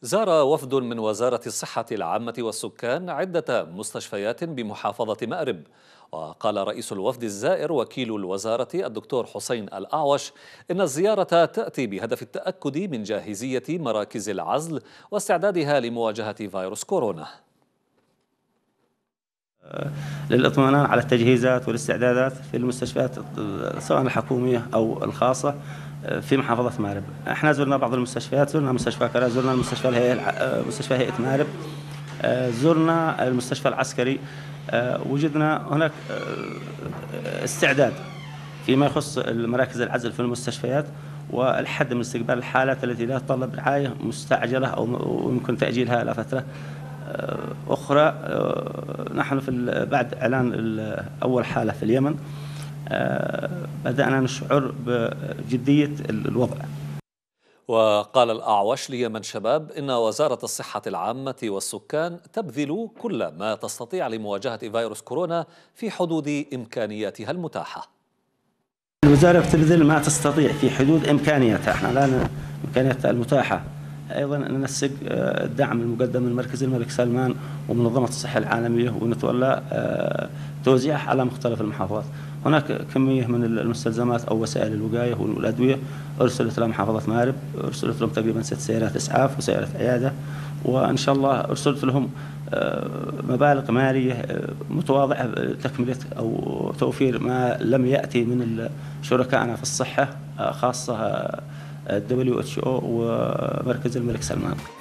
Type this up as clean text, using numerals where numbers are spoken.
زار وفد من وزارة الصحة العامة والسكان عدة مستشفيات بمحافظة مأرب. وقال رئيس الوفد الزائر وكيل الوزارة الدكتور حسين الأعوش إن الزيارة تأتي بهدف التأكد من جاهزية مراكز العزل واستعدادها لمواجهة فيروس كورونا. للإطمئنان على التجهيزات والاستعدادات في المستشفيات سواء الحكومية أو الخاصة في محافظة مأرب. احنا زرنا بعض المستشفيات، زرنا مستشفى كرا، زرنا مستشفى هيئة مأرب، زرنا المستشفى العسكري. وجدنا هناك استعداد فيما يخص مراكز العزل في المستشفيات والحد من استقبال الحالات التي لا تتطلب رعاية مستعجلة أو يمكن تأجيلها إلى فترة أخرى. نحن بعد إعلان أول حالة في اليمن بدأنا نشعر بجدية الوضع. وقال الأعوش ليمن شباب إن وزارة الصحة العامة والسكان تبذل كل ما تستطيع لمواجهة فيروس كورونا في حدود إمكانياتها المتاحة. الوزارة تبذل ما تستطيع في حدود إمكانياتها، احنا الآن إمكانياتها المتاحة. أيضا ننسق الدعم المقدم من مركز الملك سلمان ومنظمة الصحة العالمية ونتولى توزيعه على مختلف المحافظات. هناك كمية من المستلزمات أو وسائل الوقاية والأدوية أرسلت لمحافظة مأرب، أرسلت لهم تقريبا 6 سيارات إسعاف وسيارة عيادة، وإن شاء الله أرسلت لهم مبالغ مالية متواضعة لتكملة أو توفير ما لم يأتي من شركائنا في الصحة، خاصة WHO ومركز الملك سلمان.